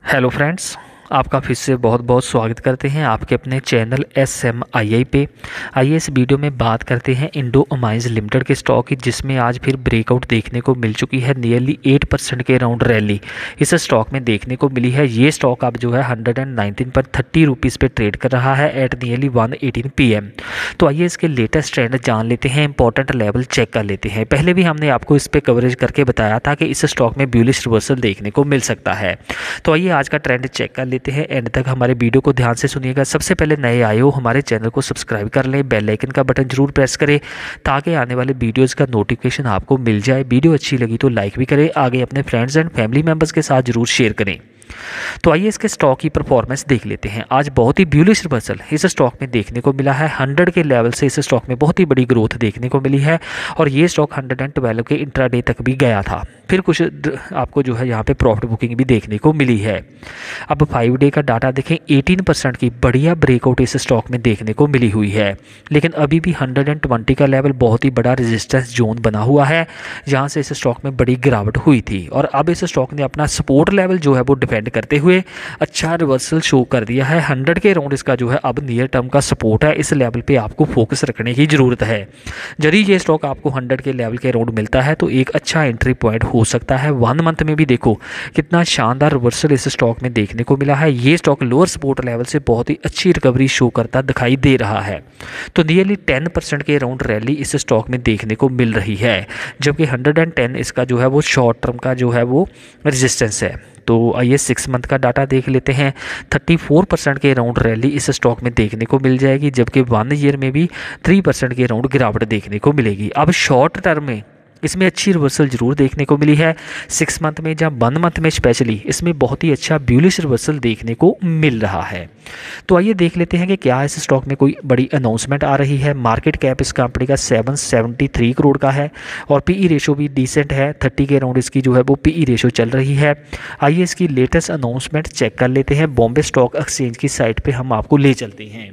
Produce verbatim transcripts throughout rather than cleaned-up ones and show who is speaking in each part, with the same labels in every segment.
Speaker 1: Hello friends, आपका फिर से बहुत बहुत स्वागत करते हैं आपके अपने channel S M I I पे। आइए इस वीडियो में बात करते हैं इंडो अमाइंस लिमिटेड के स्टॉक की, जिसमें आज फिर ब्रेकआउट देखने को मिल चुकी है। नियरली एट परसेंट के राउंड रैली इस स्टॉक में देखने को मिली है। ये स्टॉक अब जो है हंड्रेड एंड नाइनटीन पर थर्टी रुपीज़ पे ट्रेड कर रहा है at nearly one eighteen P M. तो आइए इसके लेटेस्ट ट्रेंड जान लेते हैं, इंपॉर्टेंट लेवल चेक कर लेते हैं। पहले भी हमने आपको इस पर कवरेज करके बताया था कि इस स्टॉक में ब्यूलिश रिवर्सल देखने को मिल सकता है। तो आइए आज का ट्रेंड चेक कर लेते हैं। एंड तक हमारे वीडियो को ध्यान से सुनिएगा। सबसे पहले नए आए हो हमारे चैनल को सब्सक्राइब कर लें, बेल आइकन का बटन जरूर प्रेस करें ताकि आने वाले वीडियोस का नोटिफिकेशन आपको मिल जाए। वीडियो अच्छी लगी तो लाइक भी करें, आगे अपने फ्रेंड्स एंड फैमिली मेंबर्स के साथ जरूर शेयर करें। तो आइए इसके स्टॉक की परफॉर्मेंस देख लेते हैं। आज बहुत ही ब्यूलिश रिवर्सल इस स्टॉक में देखने को मिला है। हंड्रेड के लेवल से इस स्टॉक में बहुत ही बड़ी ग्रोथ देखने को मिली है और ये स्टॉक हंड्रेड एंड ट्वेल्व के इंट्राडे तक भी गया था। फिर कुछ आपको जो है यहाँ पे प्रॉफिट बुकिंग भी देखने को मिली है। अब फाइव डे का डाटा देखें, एटीन परसेंट की बढ़िया ब्रेकआउट इस स्टॉक में देखने को मिली हुई है। लेकिन अभी भी हंड्रेड एंड ट्वेंटी का लेवल बहुत ही बड़ा रेजिस्टेंस जोन बना हुआ है, जहाँ से इस स्टॉक में बड़ी गिरावट हुई थी। और अब इस स्टॉक ने अपना सपोर्ट लेवल जो है वो डिफेंड करते हुए अच्छा रिवर्सल शो कर दिया है। हंड्रेड के राउंड इसका जो है अब नियर टर्म का सपोर्ट है। इस लेवल पे आपको फोकस रखने की ज़रूरत है। यदि ये स्टॉक आपको हंड्रेड के लेवल के राउंड मिलता है तो एक अच्छा एंट्री पॉइंट हो सकता है। वन मंथ में भी देखो कितना शानदार रिवर्सल इस स्टॉक में देखने को मिला है। ये स्टॉक लोअर सपोर्ट लेवल से बहुत ही अच्छी रिकवरी शो करता दिखाई दे रहा है। तो नियरली टेन परसेंट के राउंड रैली इस स्टॉक में देखने को मिल रही है, जबकि हंड्रेड एंड टेन इसका जो है वो शॉर्ट टर्म का जो है वो रेजिस्टेंस है। तो आइए सिक्स मंथ का डाटा देख लेते हैं। थर्टी फोर परसेंट के राउंड रैली इस स्टॉक में देखने को मिल जाएगी, जबकि वन ईयर में भी थ्री परसेंट के राउंड गिरावट देखने को मिलेगी। अब शॉर्ट टर्म में इसमें अच्छी रिवर्सल जरूर देखने को मिली है। सिक्स मंथ में या वन मंथ में स्पेशली इसमें बहुत ही अच्छा ब्यूलिश रिवर्सल देखने को मिल रहा है। तो आइए देख लेते हैं कि क्या इस स्टॉक में कोई बड़ी अनाउंसमेंट आ रही है। मार्केट कैप इस कंपनी का सेवन सेवेंटी थ्री करोड़ का है और पीई रेशो भी डिसेंट है। थर्टी के राउंड इसकी जो है वो पीई रेशो चल रही है। आइए इसकी लेटेस्ट अनाउंसमेंट चेक कर लेते हैं। बॉम्बे स्टॉक एक्सचेंज की साइट पर हम आपको ले चलते हैं।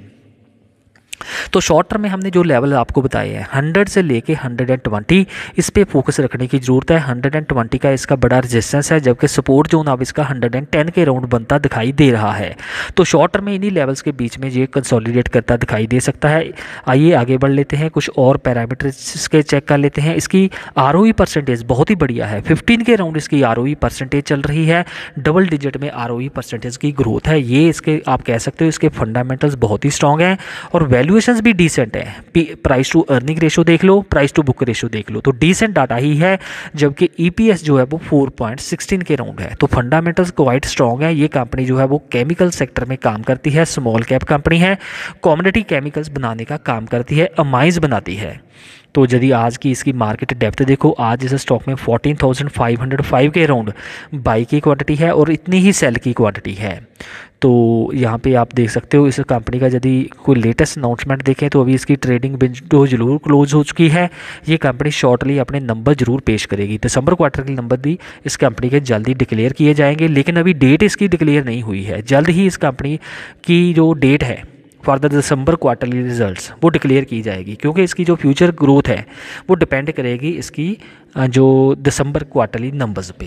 Speaker 1: तो शॉर्ट टर्म में हमने जो लेवल आपको बताए हैं हंड्रेड से लेके हंड्रेड एंड ट्वेंटी, इस पे फोकस रखने की जरूरत है। हंड्रेड एंड ट्वेंटी का इसका बड़ा रेजिस्टेंस है, जबकि सपोर्ट जोन अब इसका हंड्रेड एंड टेन के राउंड बनता दिखाई दे रहा है। तो शॉर्ट टर्म में इन्हीं लेवल्स के बीच में ये कंसोलिडेट करता दिखाई दे सकता है। आइए आगे बढ़ लेते हैं, कुछ और पैरामीटर्स के चेक कर लेते हैं। इसकी आरओई परसेंटेज बहुत ही बढ़िया है। फिफ्टीन के राउंड इसकी आरओई परसेंटेज चल रही है। डबल डिजिट में आरओई परसेंटेज की ग्रोथ है। ये इसके आप कह सकते हो इसके फंडामेंटल्स बहुत ही स्ट्रॉन्ग हैं और वैल्यूएशंस भी डिसेंट है। प्राइस टू अर्निंग रेशो देख लो, प्राइस टू बुक रेशो देख लो, तो डिसेंट डाटा ही है। जबकि ईपीएस जो है वो फोर पॉइंट सिक्सटीन के राउंड है। तो फंडामेंटल्स क्वाइट स्ट्रॉन्ग है। ये कंपनी जो है वो केमिकल सेक्टर में काम करती है, स्मॉल कैप कंपनी है, कॉमोडिटी केमिकल्स बनाने का काम करती है, अमाइंस बनाती है। तो यदि आज की इसकी मार्केट डेप्थ देखो, आज इस स्टॉक में fourteen thousand five hundred five के राउंड बाई की क्वांटिटी है और इतनी ही सेल की क्वांटिटी है। तो यहाँ पे आप देख सकते हो इस कंपनी का यदि कोई लेटेस्ट अनाउंसमेंट देखें तो अभी इसकी ट्रेडिंग विंडो जरूर क्लोज हो चुकी है। ये कंपनी शॉर्टली अपने नंबर जरूर पेश करेगी। दिसंबर क्वार्टर के नंबर भी इस कंपनी के जल्दी डिक्लेयर किए जाएंगे, लेकिन अभी डेट इसकी डिक्लेयर नहीं हुई है। जल्द ही इस कंपनी की जो डेट है for the December quarterly results वो डिक्लेयर की जाएगी, क्योंकि इसकी जो फ्यूचर ग्रोथ है वो डिपेंड करेगी इसकी जो दिसंबर क्वार्टरली नंबर्स पे।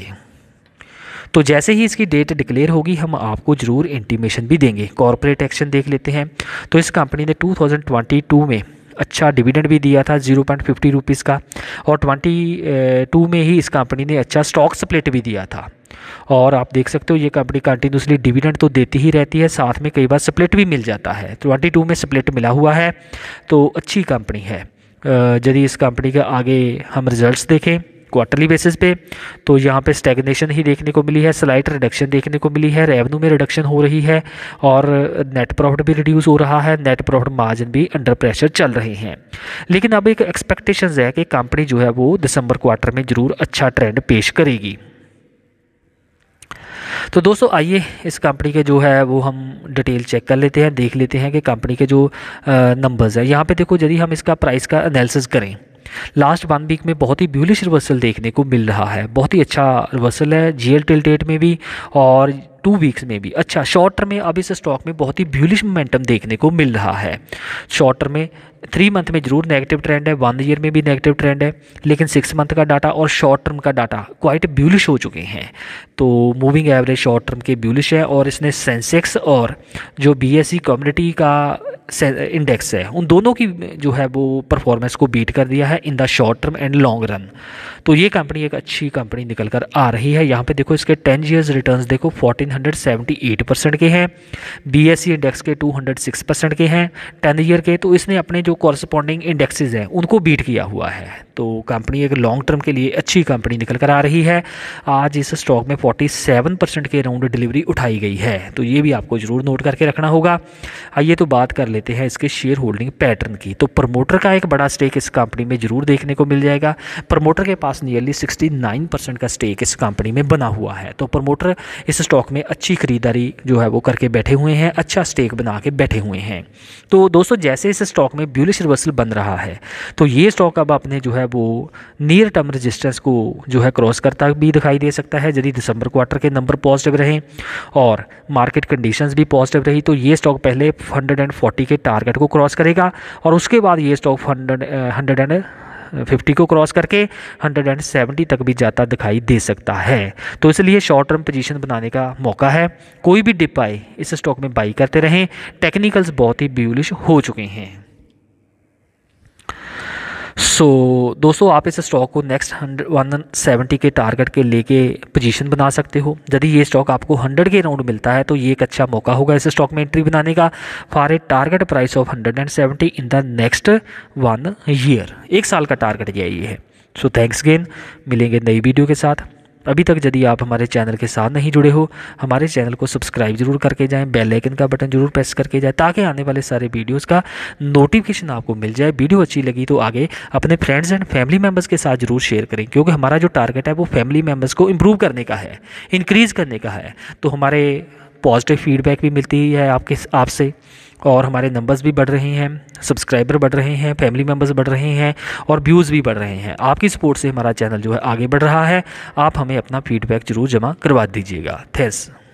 Speaker 1: तो जैसे ही इसकी डेट डिक्लेयर होगी हम आपको जरूर इंटीमेशन भी देंगे। कॉर्पोरेट एक्शन देख लेते हैं। तो इस कंपनी ने टू थाउजेंड ट्वेंटी टू में अच्छा डिविडेंड भी दिया था ज़ीरो पॉइंट फिफ्टी रुपीज़ का, और ट्वेंटी टू में ही इस कंपनी ने अच्छा स्टॉक स्प्लिट भी दिया था। और आप देख सकते हो ये कंपनी कंटिन्यूसली डिविडेंड तो देती ही रहती है, साथ में कई बार स्प्लिट भी मिल जाता है। ट्वेंटी टू में स्प्लिट मिला हुआ है, तो अच्छी कंपनी है। यदि इस कंपनी का आगे हम रिजल्ट्स देखें क्वार्टरली बेसिस पे, तो यहाँ पे स्टैग्नेशन ही देखने को मिली है, स्लाइट रिडक्शन देखने को मिली है, रेवेन्यू में रिडक्शन हो रही है और नेट प्रॉफिट भी रिड्यूस हो रहा है, नेट प्रॉफिट मार्जिन भी अंडर प्रेशर चल रहे हैं। लेकिन अब एक एक्सपेक्टेशंस है कि कंपनी जो है वो दिसंबर क्वार्टर में जरूर अच्छा ट्रेंड पेश करेगी। तो दोस्तों आइए इस कंपनी के जो है वो हम डिटेल चेक कर लेते हैं, देख लेते हैं कि कंपनी के जो नंबर्स है। यहाँ पे देखो, यदि हम इसका प्राइस का एनालिसिस करें, लास्ट वन वीक में बहुत ही ब्यूलिश रिवर्सल देखने को मिल रहा है। बहुत ही अच्छा रिवर्सल है जीएल टिल डेट में भी, और टू वीक्स में भी। अच्छा, शॉर्ट टर्म में अब इस स्टॉक में बहुत ही ब्यूलिश मोमेंटम देखने को मिल रहा है। शॉर्ट टर्म में थ्री मंथ में जरूर नेगेटिव ट्रेंड है, वन ईयर में भी नेगेटिव ट्रेंड है, लेकिन सिक्स मंथ का डाटा और शॉर्ट टर्म का डाटा क्वाइट ब्यूलिश हो चुके हैं। तो मूविंग एवरेज शॉर्ट टर्म के ब्यूलिश है और इसने सेंसेक्स और जो बीएसई कम्युनिटी का इंडेक्स है उन दोनों की जो है वो परफॉर्मेंस को बीट कर दिया है in the short term and long run. तो ये कंपनी एक अच्छी कंपनी निकल कर आ रही है। यहाँ पे देखो इसके टेन ईयर्स रिटर्न्स देखो फोर्टीन सेवेंटी एट परसेंट के हैं, बीएसई इंडेक्स के टू हंड्रेड सिक्स परसेंट के हैं टेन ईयर के। तो इसने अपने जो कॉरस्पॉन्डिंग इंडेक्सेस हैं उनको बीट किया हुआ है। तो कंपनी एक लॉन्ग टर्म के लिए अच्छी कंपनी निकल कर आ रही है। आज इस स्टॉक में फोर्टी सेवन परसेंट के राउंड डिलीवरी उठाई गई है, तो ये भी आपको जरूर नोट करके रखना होगा। आइए तो बात कर लेते हैं इसके शेयर होल्डिंग पैटर्न की। तो प्रमोटर का एक बड़ा स्टेक इस कंपनी में जरूर देखने को मिल जाएगा। प्रमोटर के पास नियरली सिक्सटी नाइन परसेंट का स्टेक इस कंपनी में बना हुआ है। तो प्रमोटर इस स्टॉक में अच्छी खरीदारी जो है वो करके बैठे हुए हैं, अच्छा स्टेक बना के बैठे हुए हैं। तो दोस्तों जैसे इस स्टॉक में ब्यूलिश रिवर्सल बन रहा है तो ये स्टॉक अब अपने जो है वो नियर टर्म रेजिस्टेंस को जो है क्रॉस करता भी दिखाई दे सकता है। यदि दिसंबर क्वार्टर के नंबर पॉजिटिव रहे और मार्केट कंडीशंस भी पॉजिटिव रही तो ये स्टॉक पहले हंड्रेड फोर्टी के टारगेट को क्रॉस करेगा और उसके बाद ये स्टॉक हंड्रेड हंड्रेड फिफ्टी को क्रॉस करके हंड्रेड सेवेंटी तक भी जाता दिखाई दे सकता है। तो इसलिए शॉर्ट टर्म पोजीशन बनाने का मौका है। कोई भी डिप आए इस स्टॉक में बाई करते रहें। टेक्निकल्स बहुत ही ब्यूलिश हो चुके हैं। सो so, दोस्तों आप इस स्टॉक को नेक्स्ट हंड्रेड वन सेवेंटी के टारगेट के लेके पोजीशन बना सकते हो। यदि ये स्टॉक आपको हंड्रेड के राउंड मिलता है तो ये एक अच्छा मौका होगा इस स्टॉक में एंट्री बनाने का for a target price of hundred and seventy in the next one year. एक साल का टारगेट यही है। सो थैंक्स अगेन, मिलेंगे नई वीडियो के साथ। अभी तक यदि आप हमारे चैनल के साथ नहीं जुड़े हो, हमारे चैनल को सब्सक्राइब जरूर करके जाएं, बेल आइकन का बटन जरूर प्रेस करके जाएं ताकि आने वाले सारे वीडियोस का नोटिफिकेशन आपको मिल जाए। वीडियो अच्छी लगी तो आगे अपने फ्रेंड्स एंड फैमिली मेम्बर्स के साथ जरूर शेयर करें, क्योंकि हमारा जो टारगेट है वो फैमिली मेम्बर्स को इम्प्रूव करने का है, इंक्रीज़ करने का है। तो हमारे पॉजिटिव फीडबैक भी मिलती है आपके आपसे और हमारे नंबर्स भी बढ़ रहे हैं, सब्सक्राइबर बढ़ रहे हैं, फैमिली मेम्बर्स बढ़ रहे हैं और व्यूज़ भी बढ़ रहे हैं। आपकी सपोर्ट से हमारा चैनल जो है आगे बढ़ रहा है। आप हमें अपना फीडबैक जरूर जमा करवा दीजिएगा। थैंक्स।